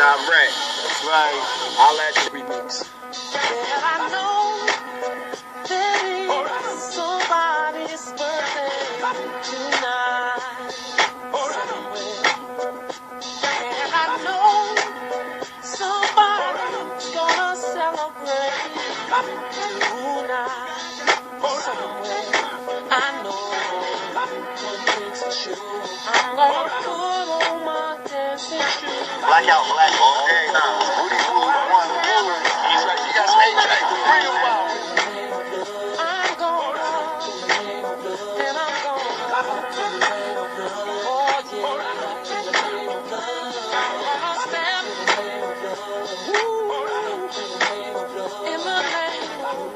direct. That's right. I'll let you remix. Well, I know there is somebody's birthday tonight somewhere. And I know somebody's gonna celebrate tonight somewhere. I know one thing's for sure. I'm gonna put on my dancing shoes. Blackout, black all day now. Booty food, one ruler. He's right. You got some A-track. Real wild. I'm gonna, and I'm gonna, oh yeah, I'm gonna stand, in the name.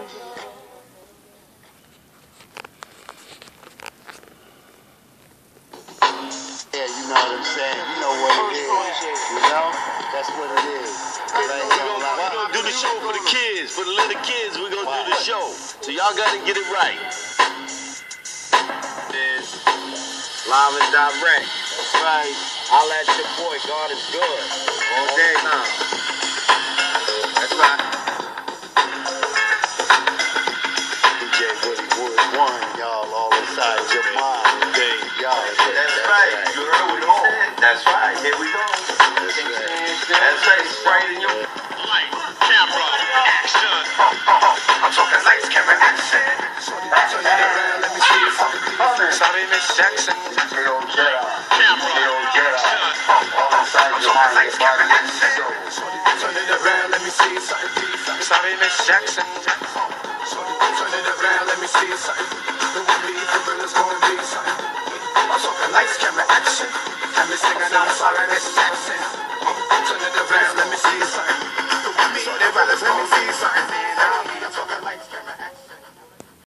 Yeah, you know what I'm saying. You know what it is. You know? That's what it is. We're gonna do the show for the kids. For the little kids, we're gonna do the show. So y'all gotta get it right. Is live and direct. That's right. I'll let your boy, God is good. All day now. That's right. DJ Woody Wood 1, y'all all inside your mind. Hey, y'all. That's right. You heard what he said. That's right. Here we go. That's right. That's right. Sprayed in your Light, camera, action. I'm talking lights, camera, action. Turn it around, let me see you something. Sorry, Miss Jackson. Camera, action. All inside your mind, lights, camera, action. Turn it around, let me see you something. Sorry, Miss Jackson. Turn it around, let me see you something. The one me for real is gonna be something. I'm talking lights, camera, action. And me singing, I'm sorry, Miss Jackson. Turn it around, let me see you something.